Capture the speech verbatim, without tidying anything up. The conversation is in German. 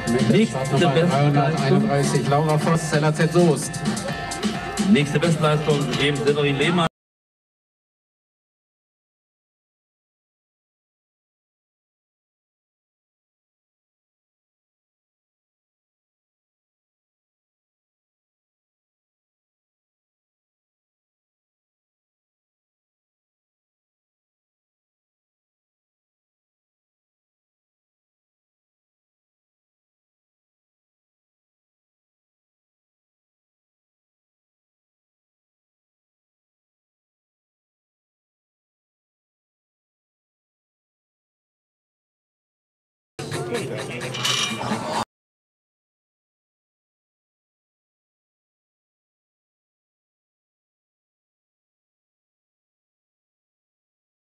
Nächste dreihunderteinunddreißig, Laura Voss, Zella Z Soest. Nächste Bestleistung eben Severin Lehmann.